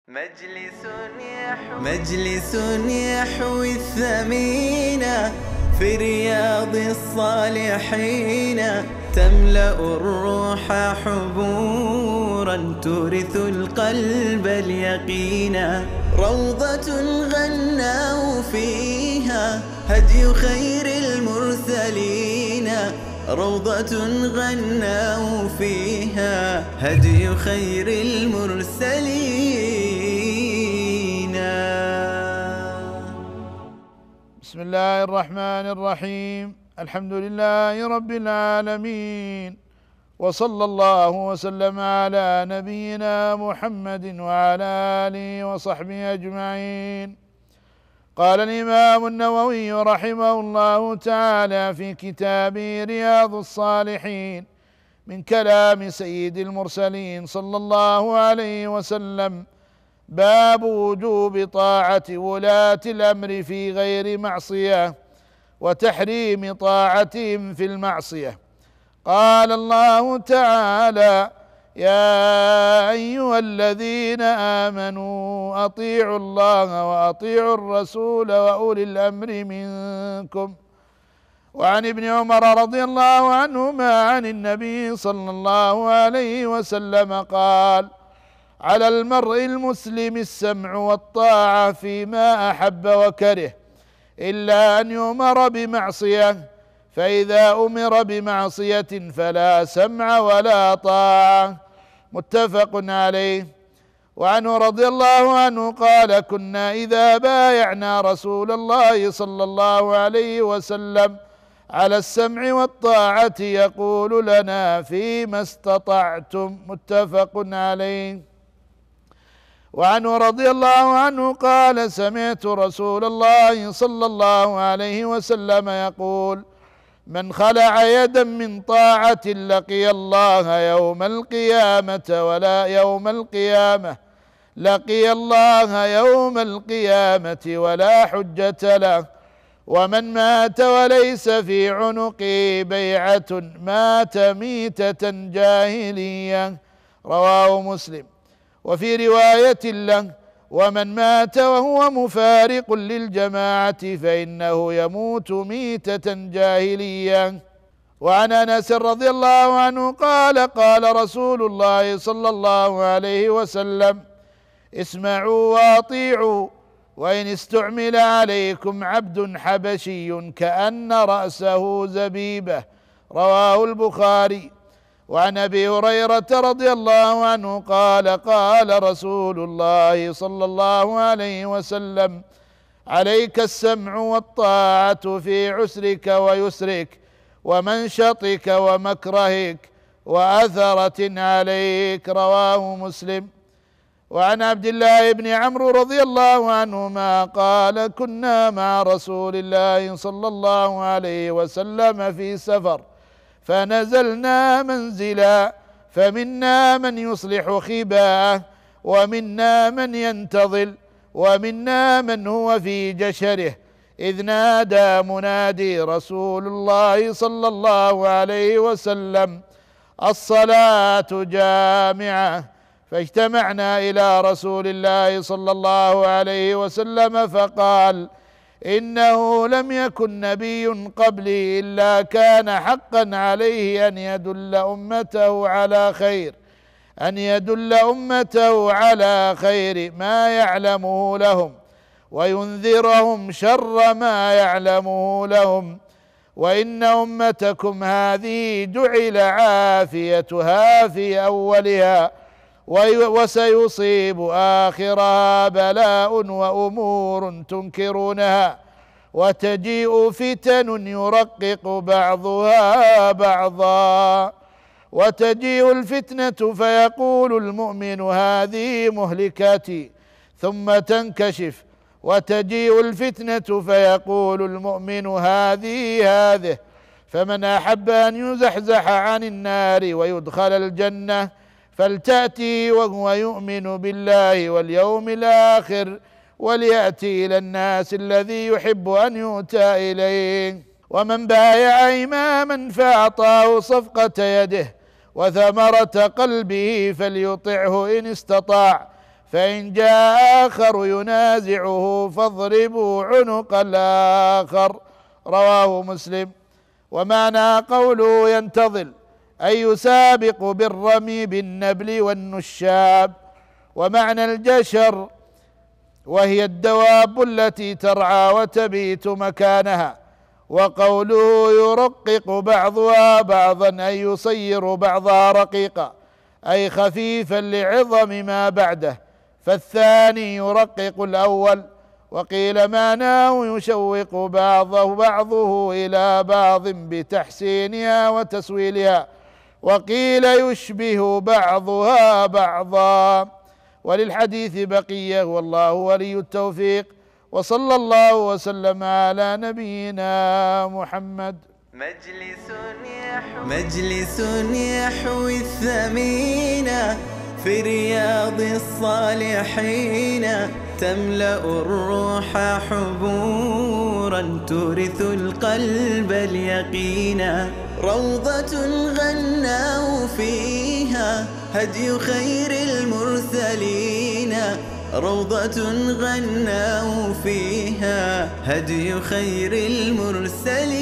مجلس يحوي الثمين في رياض الصالحين، تملأ الروح حبورا تورث القلب اليقينا، روضة غناء فيها هدي خير المرسلين، روضة غناء فيها هدي خير المرسلين. بسم الله الرحمن الرحيم. الحمد لله رب العالمين، وصلى الله وسلم على نبينا محمد وعلى آله وصحبه أجمعين. قال الإمام النووي رحمه الله تعالى في كتابه رياض الصالحين من كلام سيد المرسلين صلى الله عليه وسلم: باب وجوب طاعة ولاة الأمر في غير معصية وتحريم طاعتهم في المعصية. قال الله تعالى: يا أيها الذين آمنوا أطيعوا الله وأطيعوا الرسول وأولي الأمر منكم. وعن ابن عمر رضي الله عنهما عن النبي صلى الله عليه وسلم قال: على المرء المسلم السمع والطاعة فيما أحب وكره، إلا أن يؤمر بمعصية، فإذا أمر بمعصية فلا سمع ولا طاعة. متفق عليه. وعنه رضي الله عنه قال: كنا إذا بايعنا رسول الله صلى الله عليه وسلم على السمع والطاعة يقول لنا: فيما استطعتم. متفق عليه. وعنه رضي الله عنه قال: سمعت رسول الله صلى الله عليه وسلم يقول: من خلع يدا من طاعة لقي الله يوم القيامة ولا حجة له. ومن مات وليس في عنقه بيعة مات ميتة جاهلية. رواه مسلم. وفي رواية له: ومن مات وهو مفارق للجماعة فإنه يموت ميتة جاهلية. وعن أنس رضي الله عنه قال: قال رسول الله صلى الله عليه وسلم: اسمعوا وأطيعوا، وإن استعمل عليكم عبد حبشي كأن رأسه زبيبة. رواه البخاري. وعن أبي هريرة رضي الله عنه قال: قال رسول الله صلى الله عليه وسلم: عليك السمع والطاعة في عسرك ويسرك ومنشطك ومكرهك وأثرة عليك. رواه مسلم. وعن عبد الله بن عمرو رضي الله عنهما قال: كنا مع رسول الله صلى الله عليه وسلم في سفر، فنزلنا منزلا، فمنا من يصلح خباءه، ومنا من ينتظل، ومنا من هو في جشره، إذ نادى منادي رسول الله صلى الله عليه وسلم: الصلاة جامعة. فاجتمعنا إلى رسول الله صلى الله عليه وسلم فقال: إنه لم يكن نبي قبلي إلا كان حقا عليه أن يدل أمته على خير ما يعلمه لهم، وينذرهم شر ما يعلمه لهم. وإن أمتكم هذه جعل عافيتها في أولها، وسيصيب آخرها بلاء وأمور تنكرونها، وتجيء فتن يرقق بعضها بعضا. وتجيء الفتنة فيقول المؤمن: هذه مهلكتي، ثم تنكشف. وتجيء الفتنة فيقول المؤمن: هذه. فمن أحب أن يزحزح عن النار ويدخل الجنة فلتأتي وهو يؤمن بالله واليوم الآخر، وليأتي إلى الناس الذي يحب أن يؤتى إليه. ومن بايع إماما فأعطاه صفقة يده وثمرة قلبه فليطعه إن استطاع، فإن جاء آخر ينازعه فاضربوا عنق الآخر. رواه مسلم. ومعنى قوله ينتظل أي يسابق بالرمي بالنبل والنشاب. ومعنى الجشر وهي الدواب التي ترعى وتبيت مكانها. وقوله يرقق بعضها بعضا أي يصير بعضها رقيقا أي خفيفا لعظم ما بعده، فالثاني يرقق الأول. وقيل معناه يشوق بعضه إلى بعض بتحسينها وتسويلها، وقيل يشبه بعضها بعضا. وللحديث بقية، والله ولي التوفيق. وصلى الله وسلم على نبينا محمد. مجلس يحوي الثمين في رياض الصالحين، تملأ الروح حبورا تورث القلب اليقين. روضة غناه فيها هدي خير المرسلين، روضة غناه فيها هدي خير المرسلين.